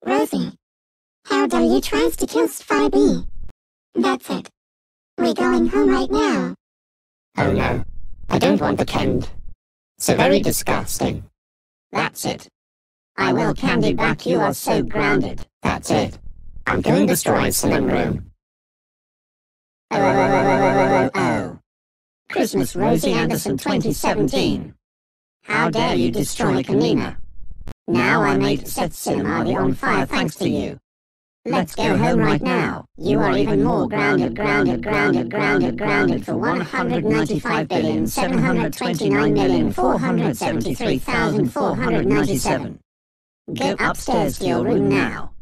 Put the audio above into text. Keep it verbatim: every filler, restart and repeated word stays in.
Rosie, how dare you tries to kill Spy B? That's it. We're going home right now. Oh no, I don't want the canned. So very disgusting. That's it. I will candy back, you are so grounded. That's it. I'm going to destroy Slim Room. Oh, oh, oh, oh, oh, oh, oh. Christmas Rosie Anderson twenty seventeen. How dare you destroy Kanina? Now I made set cinema on fire thanks to you. Let's go home right now. You are even more grounded, grounded, grounded, grounded, grounded for one hundred ninety-five billion, seven hundred twenty-nine million, four hundred seventy-three thousand, four hundred ninety-seven. Go upstairs to your room now.